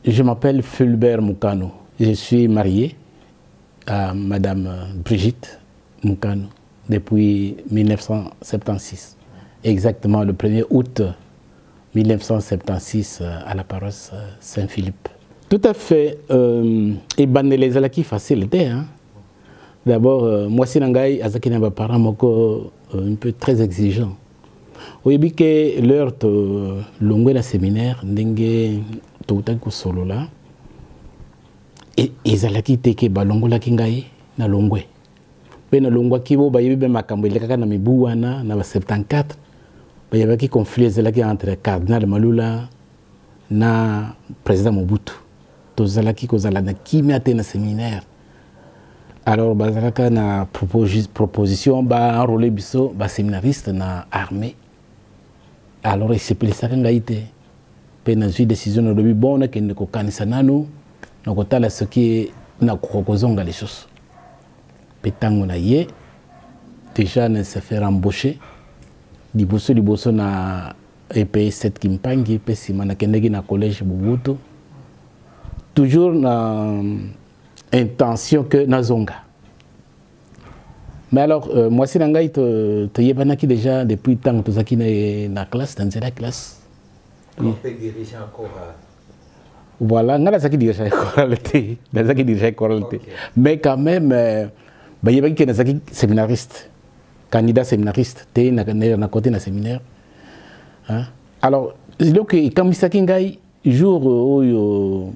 Je m'appelle Fulbert Moukano. Je suis marié à Madame Brigitte Moukano depuis 1976. Exactement le 1er août 1976 à la paroisse Saint-Philippe. Tout à fait. Et ben les alaki facilité. D'abord, moi si nangai azaki na parents moko un peu très exigeant. Oui, bien que l'heure de longue la séminaire, n'engé tout à coup solo là. Et ezalaki teke balongo la kingai na longwe. Pe na longwa kibo ba yebi be makambo ileka na mibu wana na 74. Ba yabaki conflit ezalaki entre cardinal Malula na président Mobutu. Tozalaki kozala na kimia te na séminaire. Alors bazalaka na proposition ba enrôler biso ba séminariste na armée. Alors il s'est plissé à ngaïté. Pe na une décision de lobi bonne que ne ko kanisa nanu na kotala ce qui na kokozonga les choses. Pe tango na ye déjà ne se faire embaucher. Liboso na EP 7 Kimpangi pe sima na kendeki na collège Mobutu. Toujours na intention que nazonga. Mais alors, moi, si nangai te yebanaki déjà depuis tant que tu es na classe, dans la classe. On peut diriger encore. Voilà, on a ça qui dirige la choralité, dans ça qui dirige la choralité. Mais quand même, il y a qui est séminariste, candidat séminariste, tu es na côté na séminaire. Alors, donc quand misaki ngai jour où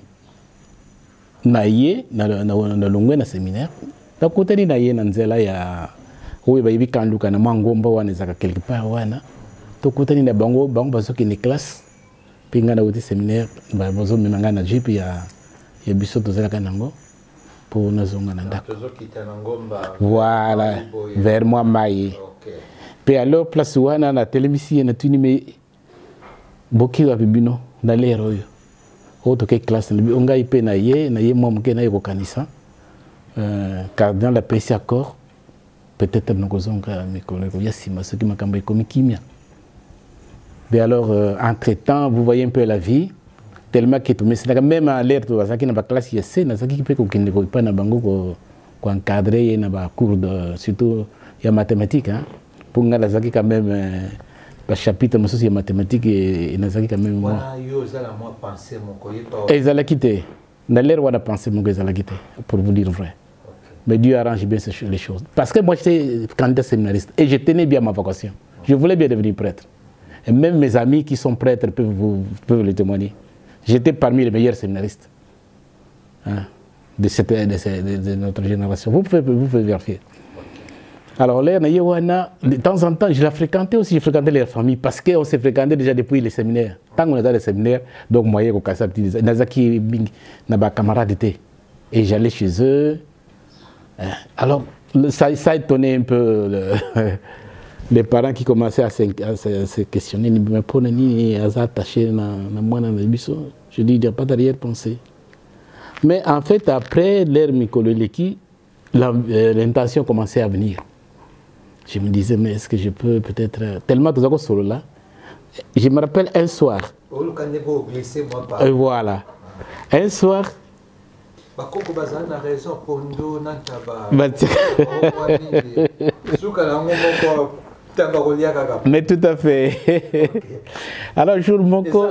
naie na longwe na séminaire. Na côté ni naie na nzela ya oyo ba yibi kanduka na mangomba wana zaka quelque part wana. To côté ni na bango baso ki ni classe. Pinga na côté séminaire ba bozo memanga na jeep ya biso to zela kanango pour na zonga na ndako. Voilà, vers moi mai. Puis alors place wana na télévision na tuni me boki wa bibino na lero yo. Autre que classe on ga ipe na ye mom ke na yo kanisa. Cardinal a pris accord, peut-être nous avons mes collègues, il y a ceux qui m'ont comme kimia. Mais alors, entre-temps, vous voyez un peu la vie, tellement que tout le même à l'air de la classe, il y a ces qui peut ne pas na bango pour encadrer na cours de surtout il y a mathématiques pour nga lazaki quand même le chapitre mais aussi il y a mathématiques et nazaki quand même voilà yo za la moi penser mon koye et zalaki té na l'air on a pensé mon zalaki té pour vous dire vrai. Mais Dieu arrange bien les choses. Parce que moi, j'étais candidat séminariste et je tenais bien ma vocation. Je voulais bien devenir prêtre. Et même mes amis qui sont prêtres peuvent le témoigner. J'étais parmi les meilleurs séminaristes de notre génération. Vous pouvez vérifier. Alors là, de temps en temps, je la fréquentais aussi, je fréquentais les familles parce qu'on s'est fréquenté déjà depuis les séminaires. Tant qu'on était dans les séminaires, donc moi, je suis Nazaki, mes camarades étaient. Et j'allais chez eux. Alors, ça a étonné un peu les parents qui commençaient à se questionner. Mais pour ni attaché na moi na biso, je dis il n'y a pas d'arrière-pensée. Mais en fait, après l'ère Mikololeki, l'intention commençait à venir. Je me disais, mais est-ce que je peux peut-être... Tellement que solo là. Je me rappelle un soir. Voilà. Un soir. Mais tout à fait. Alors, jour moko.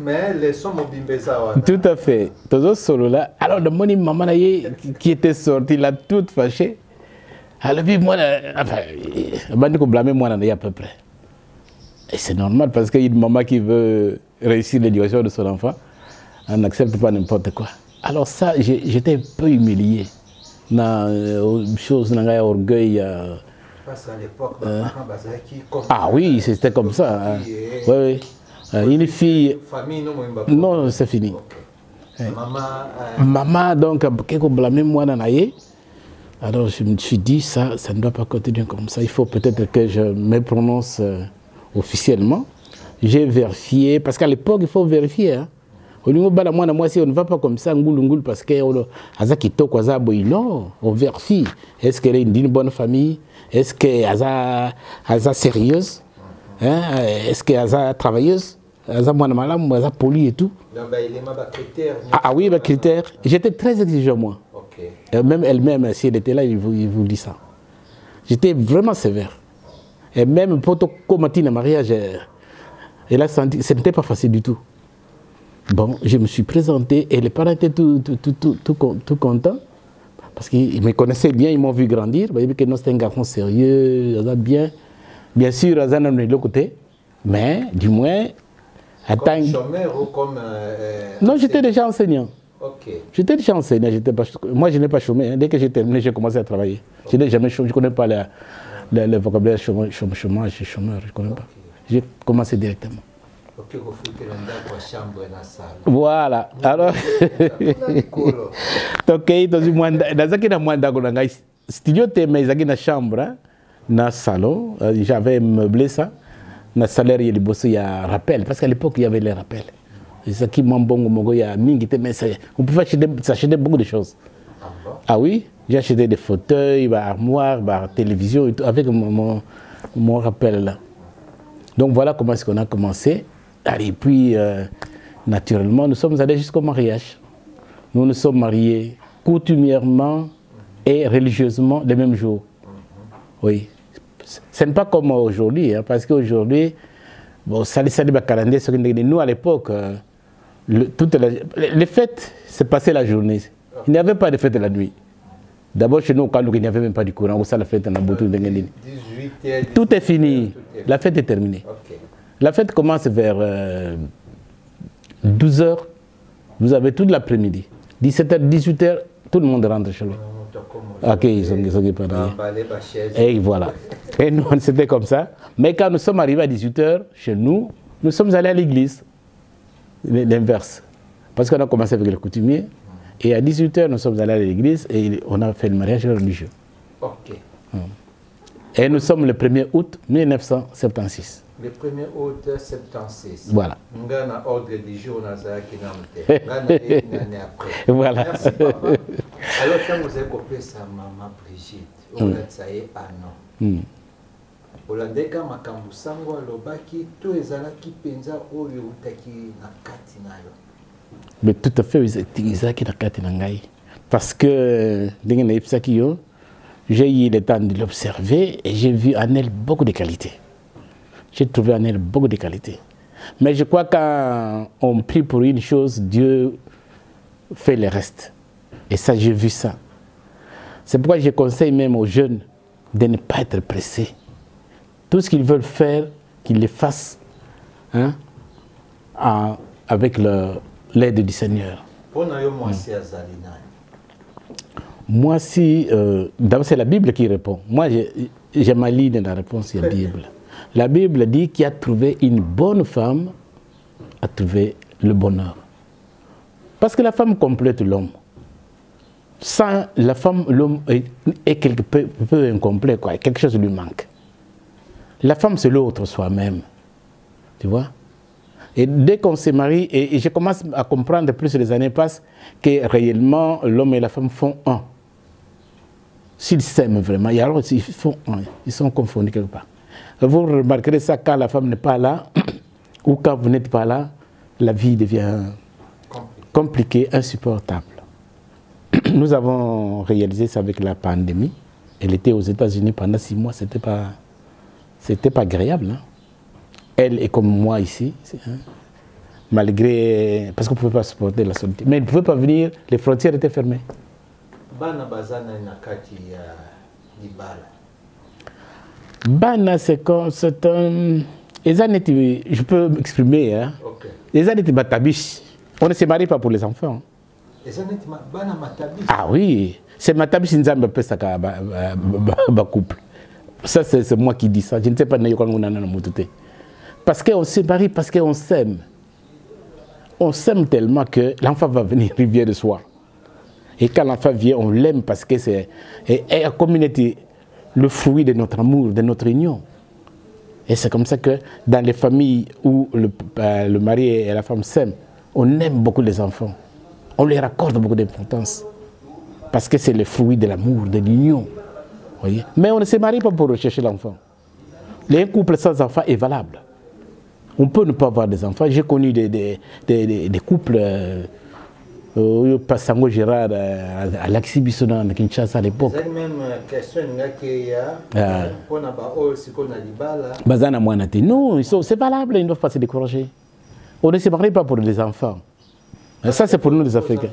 Tout à fait. Toujours solo là. Alors, le moni maman qui était sortie là, toute fâchée. Alors, puis moi, enfin, je blâmer moi à peu près. Et c'est normal parce qu'il y a une maman qui veut réussir l'éducation de son enfant. On n'accepte pas n'importe quoi. Alors ça, j'étais un peu humilié. Dans chose, dans orgueil. Parce qu'à l'époque, ah oui, c'était comme ça. Oui, oui. Une fille. Non, c'est fini. Maman, donc, quelque blâmer moi dans l'aïe. Alors je me suis dit, ça ne doit pas continuer comme ça. Il faut peut-être que je me prononce officiellement. J'ai vérifié, parce qu'à l'époque, il faut vérifier. Au niveau de moi, si on ne va pas comme ça, parce que non, on vérifie. Est-ce qu'elle est d'une bonne famille? Est-ce qu'elle est sérieuse? Est-ce qu'elle est travailleuse? poli et tout. Ah oui, les critères. J'étais très exigeant, moi. Okay. Même elle-même, si elle était là, il vous dit ça. J'étais vraiment sévère. Et même pour commenter le mariage, elle a senti, ce n'était pas facile du tout. Bon, je me suis présenté et les parents étaient tout contents. Parce qu'ils me connaissaient bien, ils m'ont vu grandir. Ils ont vu que c'était un garçon sérieux, bien sûr, ils ont de l'autre côté. Mais, du moins... Comme chômeur ou comme... non, j'étais déjà enseignant. Okay. J'étais déjà enseignant. Moi, je n'ai pas chômé. Hein. Dès que j'ai terminé, j'ai commencé à travailler. Je n'ai jamais chômé. Je ne connais pas le vocabulaire chômage, chômeur. Je ne connais pas. J'ai commencé directement. Voilà. Alors, dans un studio, mais dans chambre, dans le salon, j'avais meublé ça. Dans le salaire, il y a rappel. Parce qu'à l'époque, il y avait les rappels. C'est qui m'a bon, il y a mingi, mais on pouvait acheter beaucoup de choses. Ah oui, j'ai acheté des fauteuils, des armoires, des télévisions, et tout, avec mon rappel là. Donc voilà comment est-ce qu'on a commencé. Et puis, naturellement, nous sommes allés jusqu'au mariage. Nous nous sommes mariés coutumièrement et religieusement le même jour. Oui. Ce n'est pas comme aujourd'hui, hein, parce qu'aujourd'hui, bon, nous à l'époque, les fêtes, c'est passé la journée. Il n'y avait pas de fête de la nuit. D'abord, chez nous, il n'y avait même pas de courant. La fête, tout est fini. La fête est terminée. Okay. La fête commence vers 12 h. Vous avez toute l'après-midi. 17 h, 18 h, tout le monde rentre chez lui. Ok, ils sont pas et voilà. Et nous, c'était comme ça. Mais quand nous sommes arrivés à 18 h, chez nous, nous sommes allés à l'église. L'inverse. Parce qu'on a commencé avec le coutumier. Et à 18 h, nous sommes allés à l'église et on a fait le mariage religieux. Ok. Et nous sommes le 1er août 1976. Le 1er août 1976. Voilà. Nous avons un ordre du jour, nous avons une année après. Voilà. Merci, papa. Alors, quand vous avez coupé sa maman Brigitte, on a dit un an. Olandeka makambu sango alobaki to ezalaki penza oyo utaki na kati nayo. Mais tout à fait, ezalaki na kati na ngai. Parce que ndenge na ipsaki yo, j'ai eu le temps de l'observer et j'ai vu en elle beaucoup de qualités. J'ai trouvé en elle beaucoup de qualités. Mais je crois qu'on prie pour une chose, Dieu fait le reste. Et ça, j'ai vu ça. C'est pourquoi je conseille même aux jeunes de ne pas être pressés. Tout ce qu'ils veulent faire, qu'ils le fassent, hein, avec l'aide du Seigneur. Moi, si, d'abord c'est la Bible qui répond. Moi, j'ai ma ligne dans la réponse, c'est la Bible. La Bible dit qu'il a trouvé une bonne femme, a trouvé le bonheur. Parce que la femme complète l'homme. Sans la femme, l'homme est quelque peu incomplet, quoi. Quelque chose lui manque. La femme, c'est l'autre soi-même. Tu vois? Et dès qu'on se marie, et je commence à comprendre, plus les années passent, que réellement, l'homme et la femme font un. S'ils s'aiment vraiment, et alors ils font un. Ils sont confondus quelque part. Vous remarquerez ça quand la femme n'est pas là, ou quand vous n'êtes pas là, la vie devient compliquée, insupportable. Nous avons réalisé ça avec la pandémie. Elle était aux États-Unis pendant 6 mois, c'était pas agréable. Hein. Elle est comme moi ici, hein, malgré... Parce qu'on ne pouvait pas supporter la solitude. Mais elle ne pouvait pas venir, les frontières étaient fermées. Bana, c'est un... Je peux m'exprimer. Hein. Okay. Les années matabish. On ne se marie pas pour les enfants. Ah oui, c'est matabish nzambe pesa ka ba couple. Ça c'est moi qui dis ça. Je ne sais pas parce qu'on se marie parce qu'on s'aime. On s'aime tellement que l'enfant va venir, il vient de soi. Et quand l'enfant vient, on l'aime parce que c'est la communauté, le fruit de notre amour, de notre union. Et c'est comme ça que dans les familles où le mari et la femme s'aiment, on aime beaucoup les enfants. On leur accorde beaucoup d'importance. Parce que c'est le fruit de l'amour, de l'union. Mais on ne se marie pas pour rechercher l'enfant. Les couples sans enfant est valable. On peut ne pas avoir des enfants. J'ai connu des couples, Passango Gérard à l'Axibissona, à Kinshasa à l'époque. C'est même question qu'il y a, qu'on a aussi qu'on a libala. Bazana Moanate. Non, c'est valable, ils ne doivent pas se décourager. On ne se marie pas pour des enfants. Ça, c'est pour nous les Africains.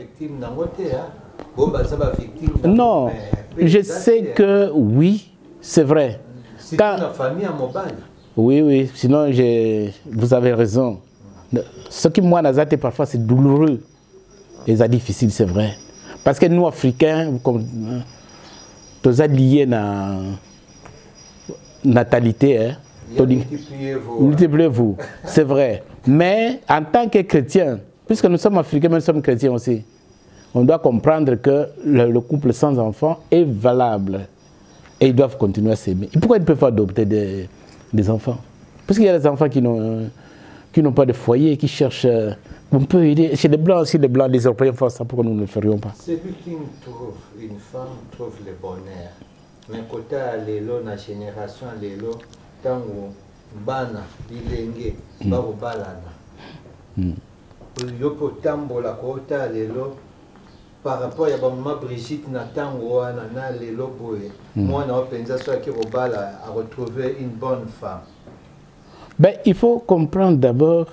Non, je sais que oui, c'est vrai. C'est une famille à Mobile. Oui, oui, sinon vous avez raison. Ce qui moi, Nazate, parfois, c'est douloureux. Et c'est difficile, c'est vrai. Parce que nous, Africains, nous sommes liés à la natalité. Multipliez-vous, c'est vrai. Mais en tant que chrétiens, puisque nous sommes africains, mais nous sommes chrétiens aussi, on doit comprendre que le couple sans enfants est valable. Et ils doivent continuer à s'aimer. Pourquoi ils ne peuvent pas adopter des enfants? Parce qu'il y a des enfants qui n'ont pas de foyer, qui cherchent... On peut aider. Chez les Blancs aussi, les Blancs, les Européens font ça, pourquoi nous ne le ferions pas? Celui qui trouve une femme trouve le bonheur. Mais côté l'élo, la génération l'élo, tant que bana, bilenge, babo balana. Yopo tambola côté l'élo. Par rapport à maman Brigitte Natango, na l'élo boye. Moi, on a pensé sur qui robala à retrouver une bonne femme. Ben, il faut comprendre d'abord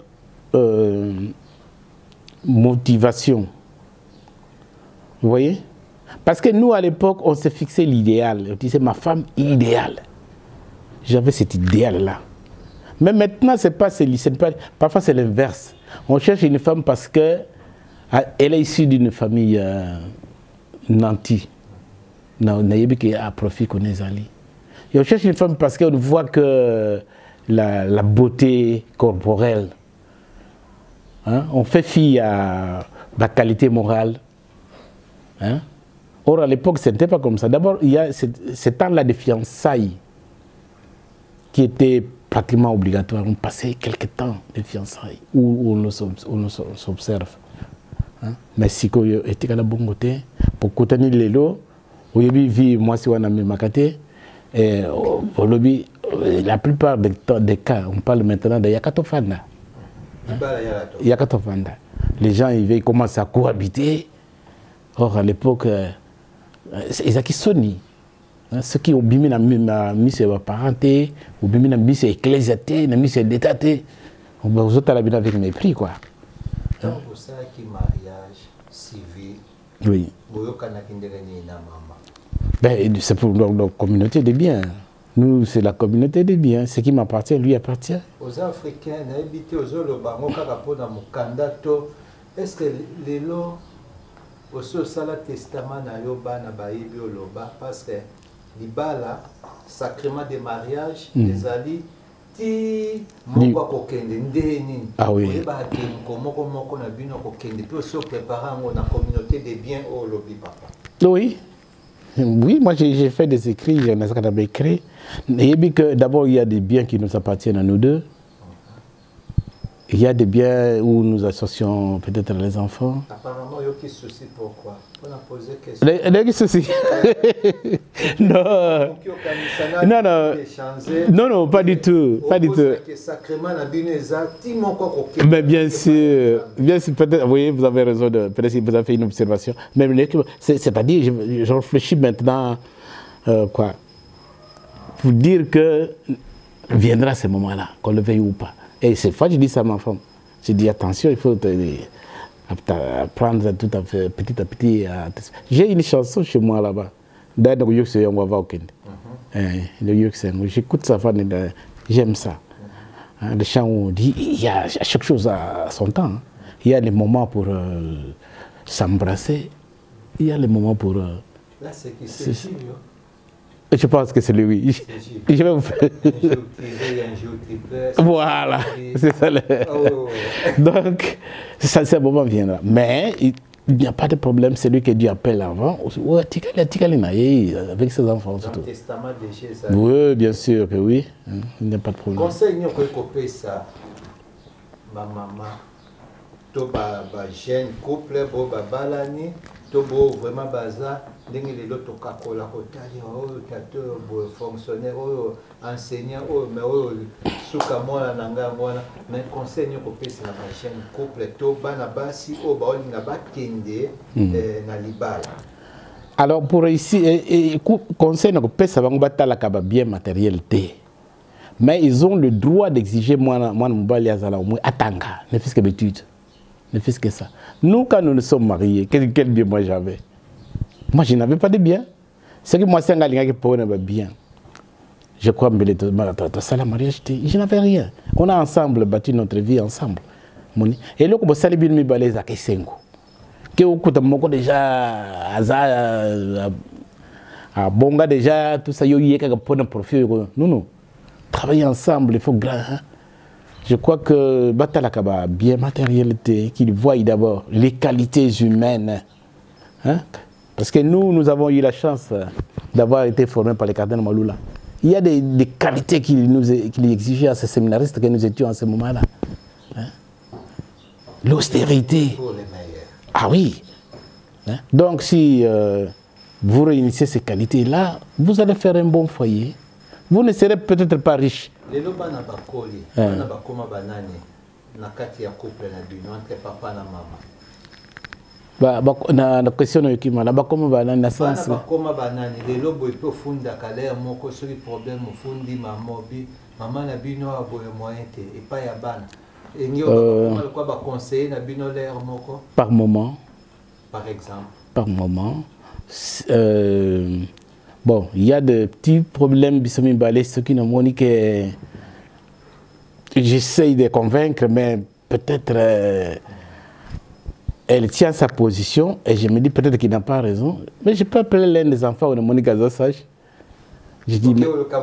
motivation. Vous voyez? Parce que nous, à l'époque, on s'est fixé l'idéal. On disait ma femme idéale. J'avais cet idéal-là. Mais maintenant, c'est pas parfois c'est l'inverse. On cherche une femme parce qu'elle est issue d'une famille nantie. Qui a profit qu'on est allé. Et on cherche une femme parce qu'on voit que la beauté corporelle. Hein? On fait fi à la qualité morale. Hein? Or, à l'époque, ce n'était pas comme ça. D'abord, il y a ce temps-là de fiançailles qui était pratiquement obligatoire. On passait quelques temps de fiançailles où on s'observe. Hein? Mais si on était à la bonne côté, pour contenir les lots, on a vu, moi, si on a mis ma côté, la plupart des cas, on parle maintenant de Yakatofanda. Yakatofanda. Les gens ils commencent à cohabiter. Or, à l'époque, ils ont qui sonni. Ceux qui ont mis la mise parenté, ont mis la mise ecclésiaté, la mise d'état, vous autres, avec mépris, quoi. Donc, pour ça, qui mariage civil, oui. Ben, c'est pour la communauté des biens. Nous, c'est la communauté des biens. Ce qui m'appartient, lui appartient. Aux Africains, habité aux Olobango, Karapoda, Mokandato, est-ce que les lots, au Sala Testament, Nayoba, Nabaïbi, Oloba, parce que l'Ibala, sacrement des mariages, des alliés, ti moko kokende ndeni. Ah oui. Moko na bino kokende, puis aussi préparer la communauté des biens au lobby, papa. Oui. Oui, moi j'ai fait des écrits, j'en ai écrit. D'abord, il y a des biens qui nous appartiennent à nous deux. Il y a des biens où nous associons peut-être les enfants. Apparemment, il y a qui souci pourquoi? On a posé question. Les soucis. Non. Non, pas du tout. Pas du tout. Mais bien sûr, peut-être, oui, vous avez raison, peut-être que vous avez fait une observation. C'est-à-dire, je réfléchis maintenant, quoi, pour dire que viendra ce moment-là, qu'on le veuille ou pas. Et cette fois, je dis ça à ma femme. Je dis attention, il faut apprendre tout à fait, petit à petit. J'ai une chanson chez moi là-bas. J'écoute ça, j'aime ça. Le chant où on dit, il y a chaque chose à son temps. Il y a les moments pour s'embrasser. Il y a les moments pour... Là, c'est qui c'est Gilles. Je pense que c'est lui. Je vais vous faire... Voilà, c'est ça. Donc, ça, ce moment viendra. Mais il n'y a pas de problème, c'est lui qui Dieu appelle avant. Avec ses enfants. Dans le testament de Jésus. Oui, bien sûr que oui. Il n'y a pas de problème. Conseil, nous avons ça. Ma maman, tout jeune couple, balani. tobo vraiment baza ndenge lelo tokakola kotali oyo tateur bo fonctionnaire oyo enseignant oyo mais oyo suka mwana nanga mwana mais conseil nyoko pesa na jeune couple to bana basi oyo baolinga bakende na libala. Alors pour ici conseil nyoko pesa bango batalaka ba bien matériel té. Mais ils ont le droit d'exiger moi mobali azala au moins atanga ne fils que d'études. Ne fils que ça. Nous quand nous nous sommes mariés, quel bien moi j'avais. Moi je n'avais pas de bien. C'est que moi c'est un gars qui pour bien. Je crois que ça la mariage je n'avais rien. On a ensemble bâti notre vie ensemble. Et là comme ça les bien me balais à Kesengo. Que au côté moko déjà aza a bonga déjà tout ça yo yeka pour un profil. Non. Travailler ensemble, il faut grand. Hein? Je crois que Batalakaba, bien matérialité, qu'il voit d'abord les qualités humaines. Hein? Parce que nous avons eu la chance d'avoir été formés par les cardinaux Maloula. Il y a des qualités qu'il exigeait à ces séminaristes que nous étions en ce moment-là. Hein? L'austérité. Ah oui. Hein? Donc si vous réunissez ces qualités-là, vous allez faire un bon foyer. Vous ne serez peut-être pas riche. Les lobans na bakoli, na bakoma banani, na kati ya couple na bino entre papa na mama. Na question na yokima, na bakoma banani na sens. Na bakoma banani, les lobo ipo funda kalea moko soki problème fundi mamobi, maman na bino aboye moyen te et pas ya bana. Et nyo bakoma quoi ba conseiller na bino l'air moko. Par moment. Par exemple. Par moment. Bon, il y a de petits problèmes, ceux qui n'ont pas que j'essaye de convaincre, mais peut-être elle tient sa position et je me dis peut-être qu'il n'a pas raison. Mais je peux appeler l'un des enfants de Monique Azasage. Je dis.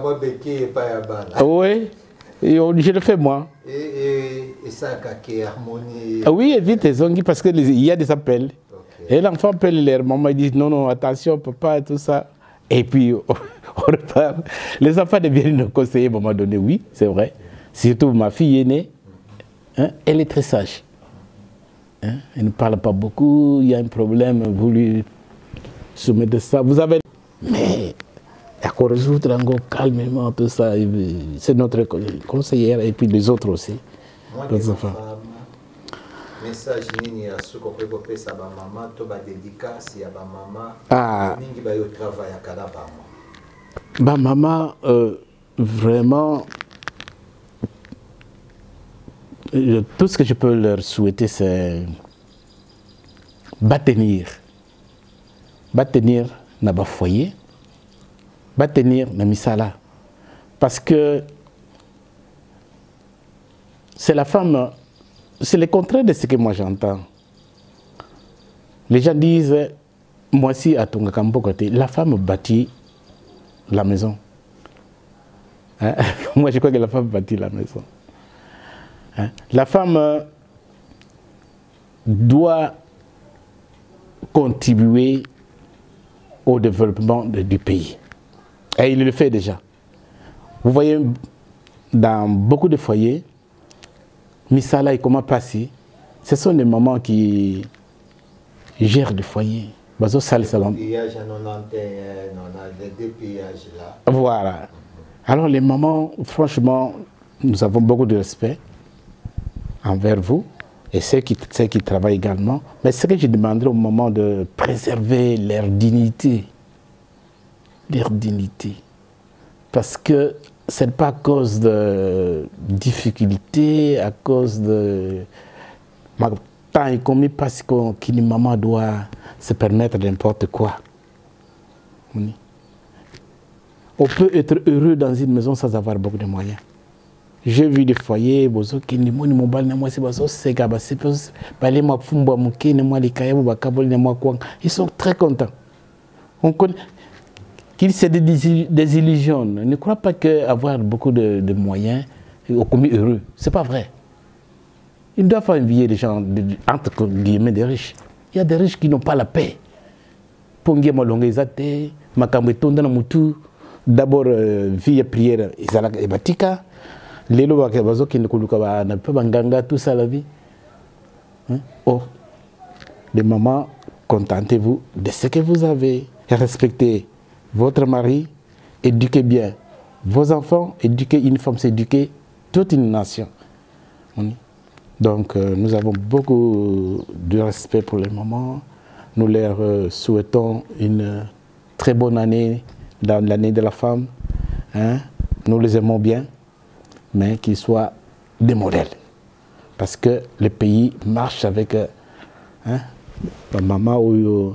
Oui, je le fais moi. Et ça, qui harmonie. Oui, vite, parce qu'il y a des appels. Okay. Et l'enfant appelle leur maman, il dit non, attention, papa, et tout ça. Et puis, on repart. Les enfants deviennent nos conseillers à un moment donné, oui, c'est vrai. Surtout ma fille aînée, hein, elle est très sage. Hein, elle ne parle pas beaucoup, il y a un problème, vous lui soumettez ça. Vous avez... Mais, à quoi résoudre calmement tout ça. C'est notre conseillère et puis les autres aussi. Moi, les enfants. Message nini ya suko kwebo pesa ba mama to ba dédicace ya ba mama ningi ba yo travail à kala ba mama vraiment tout ce que je peux leur souhaiter c'est tenir na ba foyer tenir na misala parce que c'est la femme. C'est le contraire de ce que moi j'entends. Les gens disent, moi aussi à Tongakambo côté, la femme bâtit la maison. Hein? Moi je crois que la femme bâtit la maison. Hein? La femme doit contribuer au développement du pays. Et il le fait déjà. Vous voyez, dans beaucoup de foyers, Misala et comment passer, ce sont des mamans qui gèrent le foyer. Voilà. Alors les mamans, franchement, nous avons beaucoup de respect envers vous et ceux qui travaillent également. Mais ce que je demanderais aux mamans de préserver leur dignité. Leur dignité. Parce que ce n'est pas à cause de difficultés, à cause de... Tant et comme parce qu'une maman doit se permettre n'importe quoi. On peut être heureux dans une maison sans avoir beaucoup de moyens. J'ai vu des foyers, ils sont très contents. On connaît... Qu'ils se désillusionnent. Ne crois pas qu'avoir beaucoup de moyens est commis heureux. Ce n'est pas vrai. Ils doivent envier des gens, entre guillemets, des riches. Il y a des riches qui n'ont pas la paix. D'abord, vie et prière, et batika. Les lois qui ne tout ça la vie. Oh, les mamans contentez-vous de ce que vous avez. Respectez votre mari, éduquez bien vos enfants, éduquer une femme, c'est éduquer toute une nation. Donc nous avons beaucoup de respect pour le moment. Nous leur souhaitons une très bonne année dans l'année de la femme. Hein? Nous les aimons bien, mais qu'ils soient des modèles. Parce que le pays marche avec la maman ou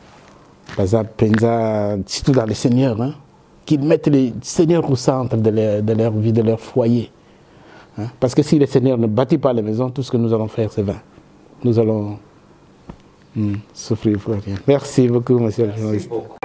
surtout dans les seigneurs, hein? Qu'ils mettent les seigneurs au centre de leur vie, de leur foyer. Hein? Parce que si les seigneurs ne bâtissent pas les maisons, tout ce que nous allons faire, c'est vain. Nous allons souffrir pour rien. Merci beaucoup, monsieur le journaliste.